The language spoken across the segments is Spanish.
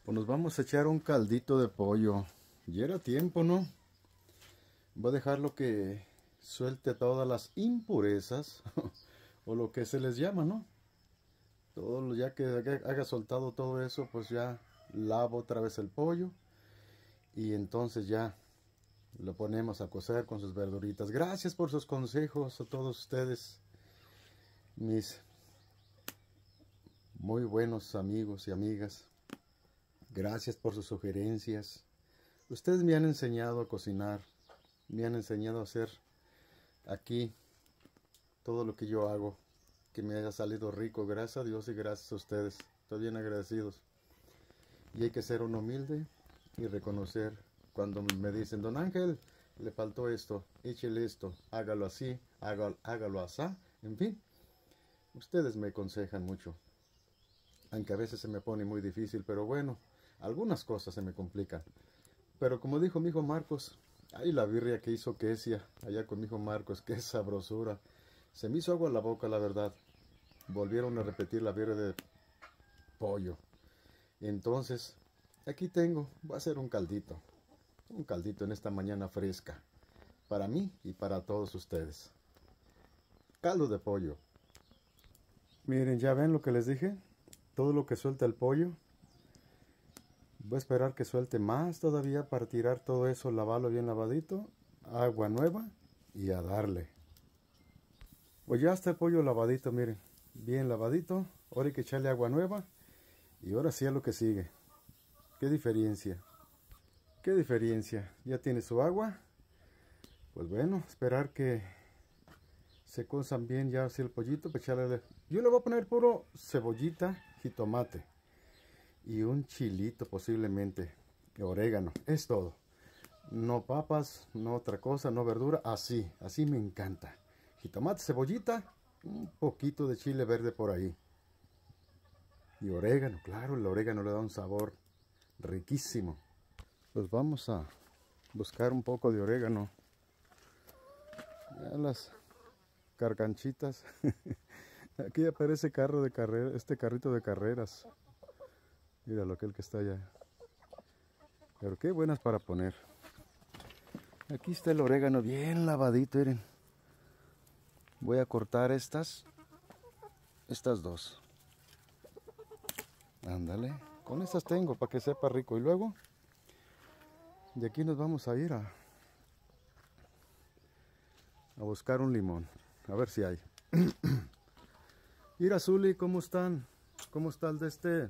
Pues nos vamos a echar un caldito de pollo. Ya era tiempo, ¿no? Voy a dejarlo que suelte todas las impurezas o lo que se les llama, ¿no? Ya que haga soltado todo eso, pues ya lavo otra vez el pollo y entonces ya lo ponemos a cocer con sus verduritas. Gracias por sus consejos a todos ustedes, mis muy buenos amigos y amigas. Gracias por sus sugerencias. Ustedes me han enseñado a cocinar, me han enseñado a hacer aquí todo lo que yo hago, que me haya salido rico. Gracias a Dios y gracias a ustedes. Estoy bien agradecidos. Y hay que ser un humilde y reconocer cuando me dicen, don Ángel, le faltó esto, échele esto, hágalo así, hágalo así. En fin, ustedes me aconsejan mucho. Aunque a veces se me pone muy difícil, pero bueno, algunas cosas se me complican. Pero como dijo mi hijo Marcos, ay, la birria que hizo Kesia allá con mi hijo Marcos, qué sabrosura. Se me hizo agua en la boca, la verdad. Volvieron a repetir la birria de pollo. Entonces, aquí tengo, voy a hacer un caldito en esta mañana fresca, para mí y para todos ustedes. Caldo de pollo. Miren, ya ven lo que les dije, todo lo que suelta el pollo. Voy a esperar que suelte más todavía para tirar todo eso, lavarlo bien lavadito, agua nueva y a darle. Pues ya está el pollo lavadito, miren, bien lavadito. Ahora hay que echarle agua nueva y ahora sí es lo que sigue. ¿Qué diferencia? ¿Qué diferencia? Ya tiene su agua. Pues bueno, esperar que se cozan bien ya así el pollito. Pues echarle... Yo le voy a poner puro cebollita, jitomate y un chilito posiblemente, orégano, es todo. No papas, no otra cosa, no verdura, así me encanta. Jitomate, cebollita, un poquito de chile verde por ahí. Y orégano, claro, el orégano le da un sabor riquísimo. Pues vamos a buscar un poco de orégano. Ya las carcanchitas. Aquí aparece carro de carrera, este carrito de carreras. Míralo, aquel que está allá. Pero qué buenas para poner. Aquí está el orégano bien lavadito, miren. Voy a cortar estas dos. Ándale, con estas tengo para que sepa rico. Y luego, de aquí nos vamos a ir a buscar un limón. A ver si hay. Mira, Zuli, ¿cómo están? ¿Cómo está el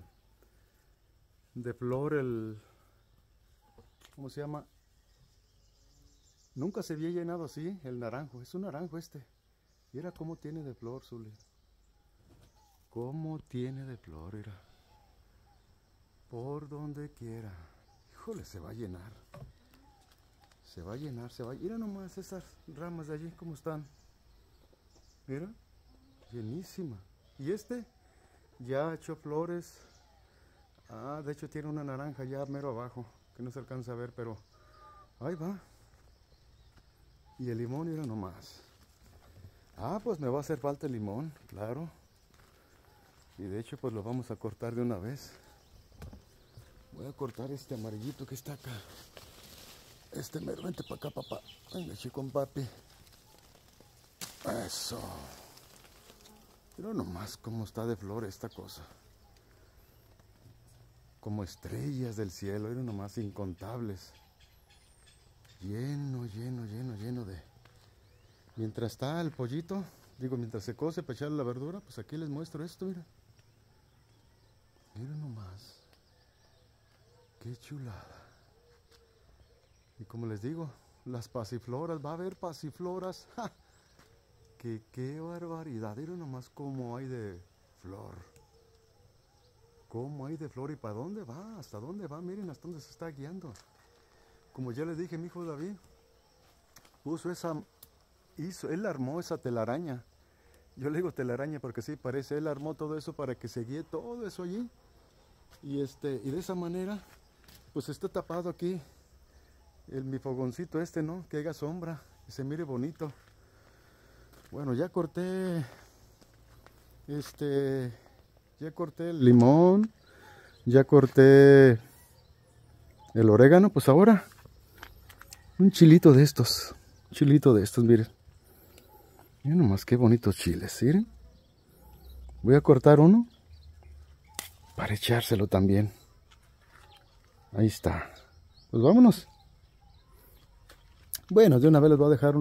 de flor, ¿cómo se llama? Nunca se había llenado así, el naranjo. Es un naranjo este. Mira cómo tiene de flor, Zuli. Cómo tiene de flor, mira. Por donde quiera. Híjole, se va a llenar. Se va a llenar, se va a... Mira nomás esas ramas de allí, cómo están. Mira, llenísima. Y este ya echó flores. Ah, de hecho tiene una naranja ya mero abajo, que no se alcanza a ver, pero ahí va. Y el limón, mira nomás. Ah, pues me va a hacer falta el limón, claro. Y de hecho pues lo vamos a cortar de una vez. Voy a cortar este amarillito que está acá. Mero, vente para acá, papá. Venga, chico, papi. Eso. Pero nomás cómo está de flor esta cosa. Como estrellas del cielo, eran nomás incontables. Lleno, lleno, lleno, lleno de... Mientras está el pollito, digo, mientras se cose para echarle la verdura, pues aquí les muestro esto, mira. Mira nomás. Qué chulada. Y como les digo, las pasifloras, va a haber pasifloras. ¡Ja! Qué barbaridad. Mira nomás cómo hay de flor. Cómo hay de flor y para dónde va, hasta dónde va, miren hasta dónde se está guiando. Como ya les dije, mi hijo David puso él armó esa telaraña. Yo le digo telaraña porque sí parece, él armó todo eso para que se guíe todo eso allí. Y de esa manera, pues está tapado aquí mi fogoncito ¿no? Que haga sombra, que se mire bonito. Bueno, ya corté, ya corté el limón, Ya corté el orégano, pues ahora un chilito de estos. Un chilito de estos, miren. Miren nomás qué bonitos chiles, miren. Voy a cortar uno para echárselo también. Ahí está. Pues vámonos. Bueno, de una vez les voy a dejar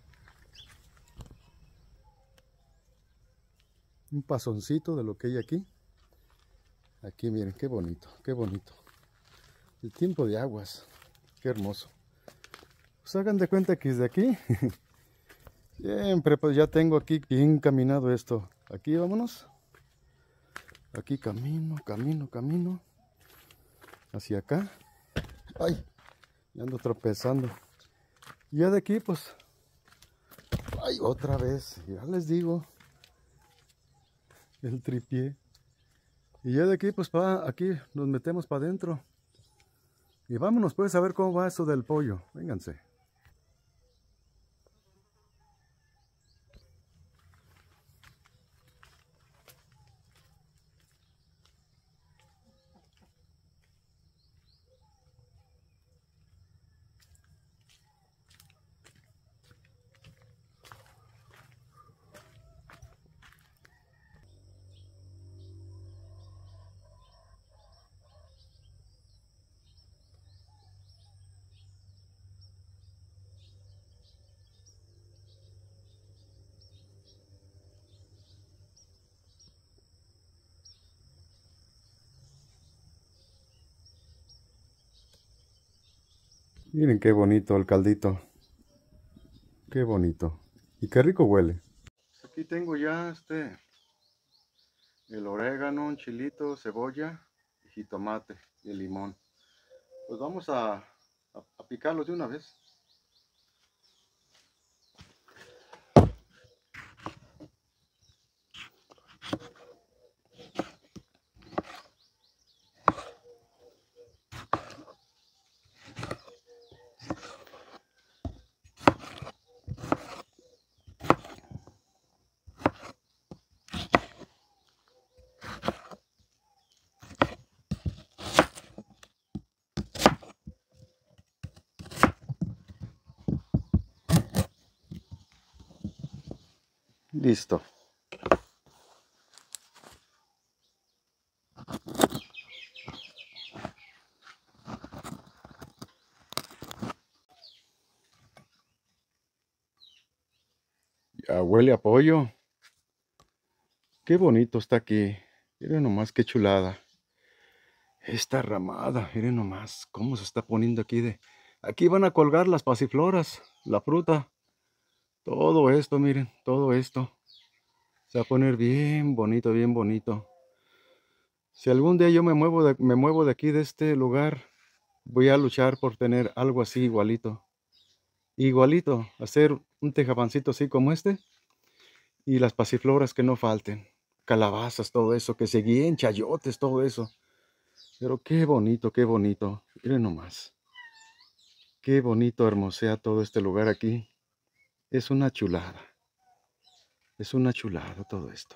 un pasoncito de lo que hay aquí. Aquí miren, qué bonito, qué bonito. El tiempo de aguas, qué hermoso. Pues hagan de cuenta que desde aquí, siempre pues ya tengo aquí bien caminado esto. Aquí vámonos. Aquí camino, camino, camino. Hacia acá. Ay, me ando tropezando. Y ya de aquí pues, ay, otra vez, ya les digo. El tripié. Y ya de aquí pues aquí nos metemos para adentro. Y vámonos pues a ver cómo va eso del pollo. Vénganse. Miren qué bonito el caldito. Qué bonito. Y qué rico huele. Aquí tengo ya el orégano, un chilito, cebolla, y jitomate y el limón. Pues vamos a picarlos de una vez. Listo. Ya huele a pollo. Qué bonito está aquí. Miren nomás qué chulada. Esta ramada, miren nomás cómo se está poniendo aquí de... Aquí van a colgar las pasifloras, la fruta. Todo esto, miren, todo esto. Se va a poner bien bonito, bien bonito. Si algún día yo me muevo de aquí, de este lugar, voy a luchar por tener algo así igualito. Igualito, hacer un tejabancito así como este. Y las pasifloras que no falten. Calabazas, todo eso, que se guíen, chayotes, todo eso. Pero qué bonito, qué bonito. Miren nomás. Qué bonito hermosea todo este lugar aquí. Es una chulada. Es una chulada todo esto.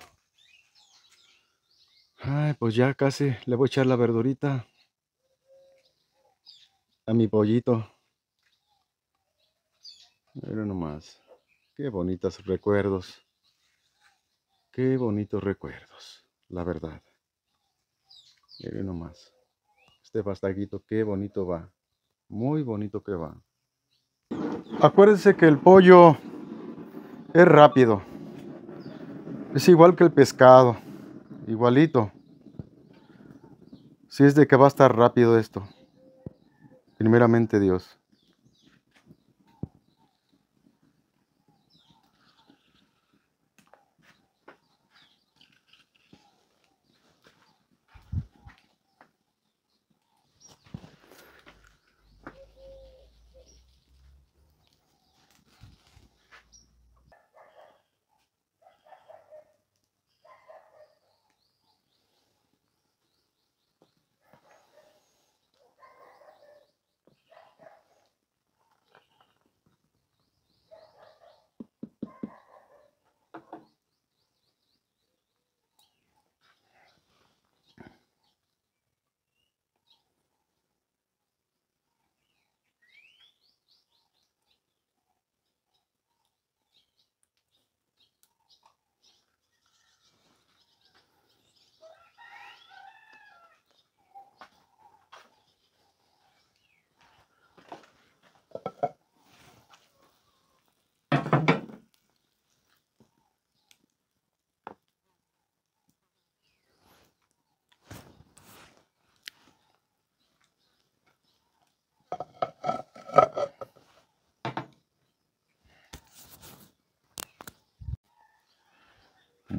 Ay, pues ya casi le voy a echar la verdurita a mi pollito. Miren nomás. Qué bonitos recuerdos. Qué bonitos recuerdos. La verdad. Miren nomás. Este pastaguito, qué bonito va. Muy bonito que va. Acuérdense que el pollo es rápido. Es igual que el pescado. Igualito. Si es de que va a estar rápido esto. Primeramente Dios.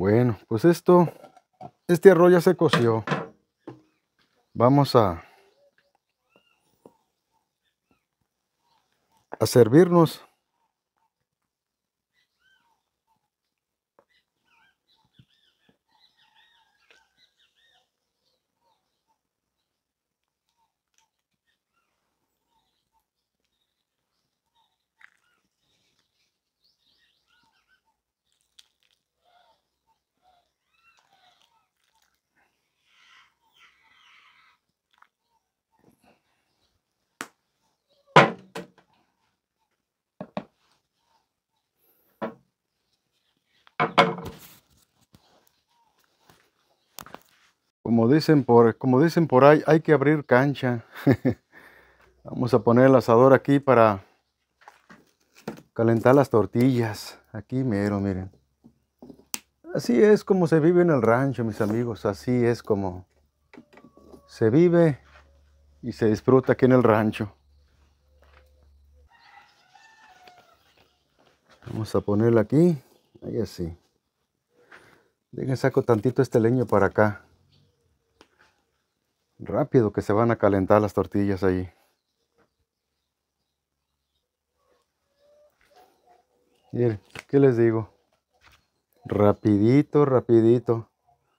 Bueno, pues este arroz ya se coció. Vamos a servirnos. Como dicen por ahí, hay que abrir cancha. Vamos a poner el asador aquí para calentar las tortillas. Aquí mero, miren. Así es como se vive en el rancho, mis amigos. Así es como se vive y se disfruta aquí en el rancho. Vamos a ponerla aquí. Ahí así. Dejen saco tantito este leño para acá. Rápido que se van a calentar las tortillas ahí. Miren, ¿qué les digo? Rapidito, rapidito.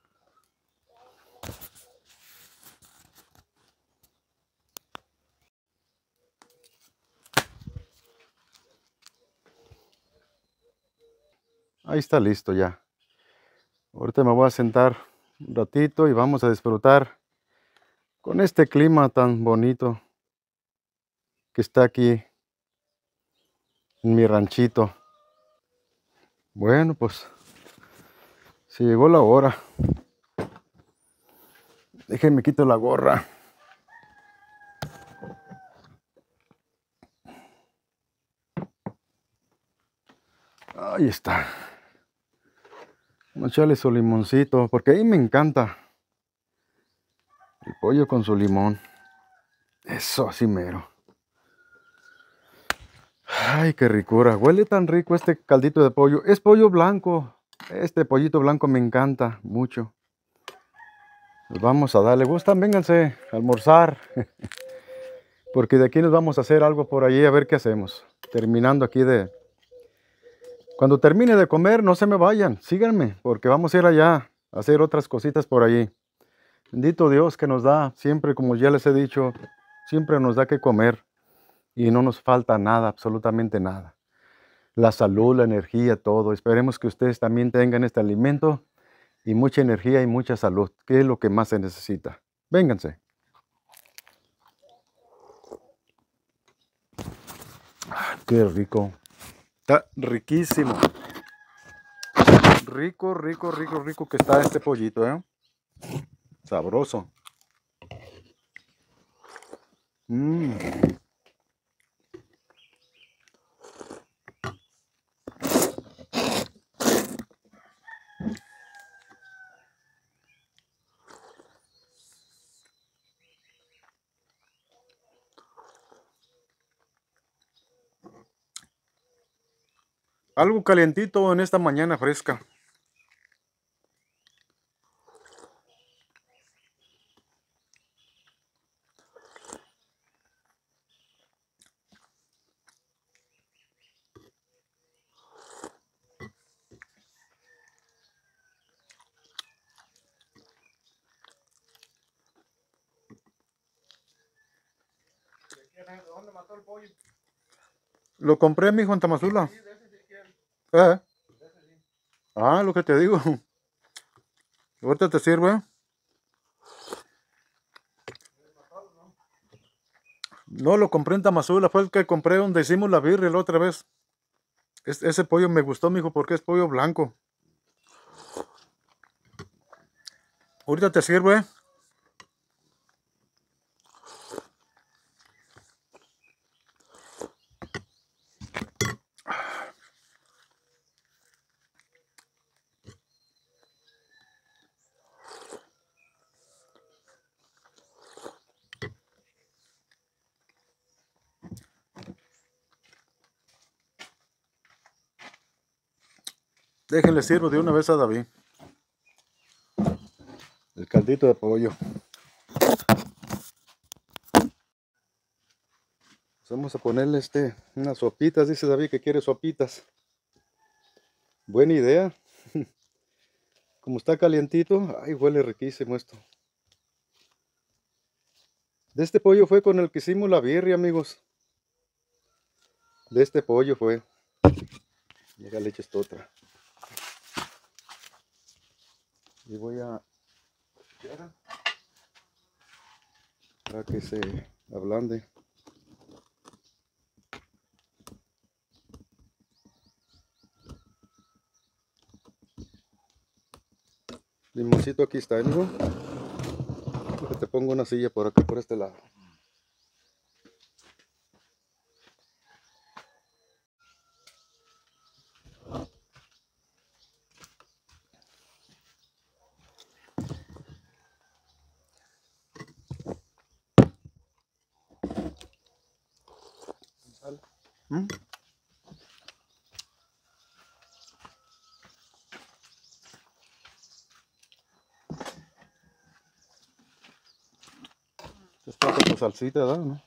Ahí está listo ya. Ahorita me voy a sentar un ratito y vamos a disfrutar con este clima tan bonito que está aquí en mi ranchito. Bueno, pues se llegó la hora. Déjenme quito la gorra. Ahí está. Vamos a echarle su limoncito, porque ahí me encanta el pollo con su limón. Eso, así mero. Ay, qué ricura. Huele tan rico este caldito de pollo. Es pollo blanco. Este pollito blanco me encanta mucho. Pues vamos a darle. ¿Gustan? Vénganse a almorzar. Porque de aquí nos vamos a hacer algo por allí a ver qué hacemos. Terminando aquí de... Cuando termine de comer, no se me vayan. Síganme, porque vamos a ir allá a hacer otras cositas por allí. Bendito Dios que nos da, siempre como ya les he dicho, siempre nos da que comer. Y no nos falta nada, absolutamente nada. La salud, la energía, todo. Esperemos que ustedes también tengan este alimento y mucha energía y mucha salud, que es lo que más se necesita. Vénganse. Qué rico. Está riquísimo. Rico, rico, rico, rico que está este pollito, ¿eh? Sabroso. Algo calientito en esta mañana fresca. ¿Dónde mató el pollo? Lo compré, mijo, en Tamazula. ¿Eh? Ah, lo que te digo. Ahorita te sirve. No, lo compré en Tamazula. Fue el que compré donde hicimos la birria la otra vez. Ese pollo me gustó, mijo, porque es pollo blanco. Ahorita te sirve. Déjenle sirvo de una vez a David. caldito de pollo. Vamos a ponerle unas sopitas. Dice David que quiere sopitas. Buena idea. Como está calientito, ay, huele riquísimo esto. De este pollo fue con el que hicimos la birria, amigos. De este pollo fue. Llega leche esta otra. Y voy a para que se ablande. Limoncito aquí está, amigo. Te pongo una silla por acá, por este lado. ¿Mm? Está con tu salsita, ¿verdad? ¿No?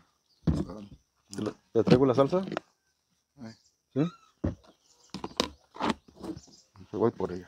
¿Te traigo la salsa? ¿Sí? Voy por ella.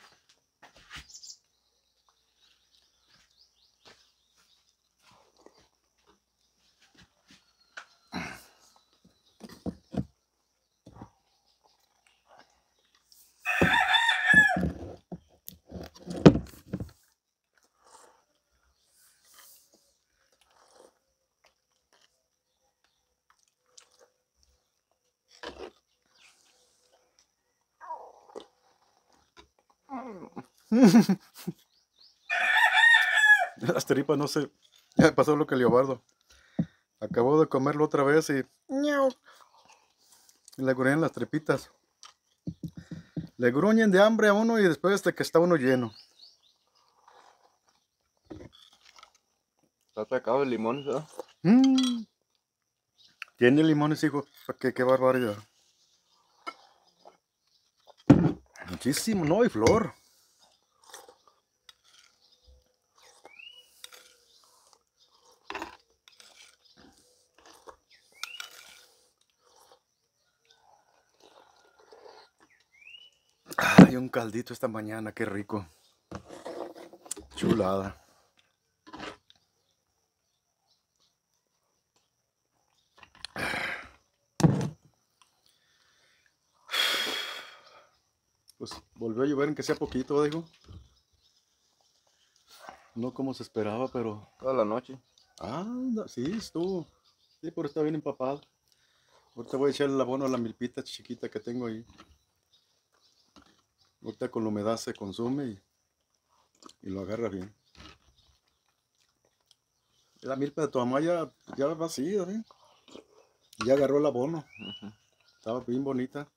Las tripas no sé. Ya pasó lo que Leobardo. Acabó de comerlo otra vez y le gruñen las tripitas. Le gruñen de hambre a uno y después de que está uno lleno. Está atacado el limón, ¿verdad? Tiene limones, hijo. Qué barbaridad. Muchísimo, no hay flor. Hay un caldito esta mañana, qué rico. Chulada. Pues volvió a llover, en que sea poquito, digo. No como se esperaba, pero... Toda la noche. Ah, sí, estuvo. Sí, pero está bien empapado. Ahorita voy a echarle el abono a la milpita chiquita que tengo ahí. Ahorita con la humedad se consume y lo agarra bien. La milpa de tu mamá ya vacía, ¿sí? Ya agarró el abono. Estaba bien bonita.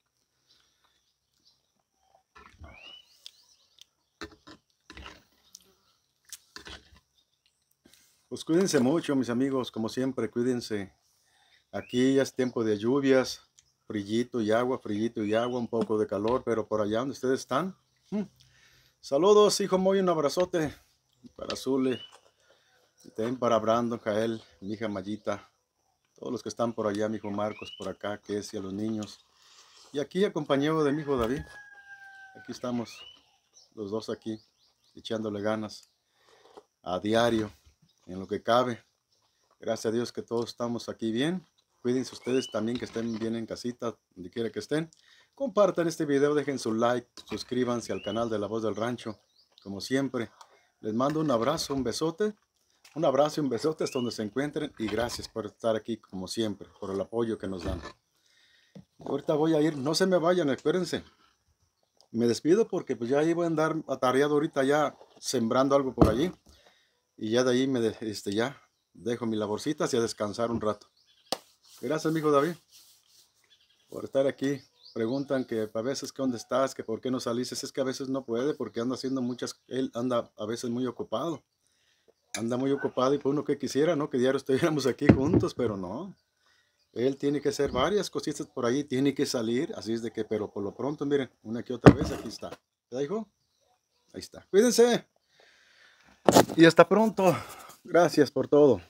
Pues cuídense mucho, mis amigos, como siempre, cuídense. Aquí ya es tiempo de lluvias, frillito y agua, un poco de calor, pero por allá donde ustedes están. Saludos, hijo Moy, un abrazote para Zule, y también para Brandon, Jael, mi hija Mayita, todos los que están por allá, mi hijo Marcos por acá, que es y a los niños. Y aquí acompañado de mi hijo David. Aquí estamos los dos aquí, echándole ganas a diario, en lo que cabe. Gracias a Dios que todos estamos aquí bien. Cuídense ustedes también, que estén bien en casita, donde quiera que estén. Compartan este video, dejen su like, suscríbanse al canal de La Voz del Rancho. Como siempre, les mando un abrazo, un besote. Un abrazo y un besote hasta donde se encuentren. Y gracias por estar aquí, como siempre, por el apoyo que nos dan. Ahorita voy a ir, no se me vayan, espérense. Me despido porque pues ya ahí voy a andar atareado ahorita ya sembrando algo por allí. Y ya de ahí ya dejo mis laborcitas y a descansar un rato. Gracias, mi hijo David, por estar aquí. Preguntan que a veces que dónde estás, que por qué no saliste. Es que a veces no puede porque anda haciendo él anda a veces muy ocupado. Anda muy ocupado y por uno que quisiera, ¿no? Que diario estuviéramos aquí juntos, pero no. Él tiene que hacer varias cositas por ahí, tiene que salir, así es de que, pero por lo pronto, miren, una que otra vez, aquí está. ¿Ya, hijo? Ahí está. Cuídense. Y hasta pronto. Gracias por todo.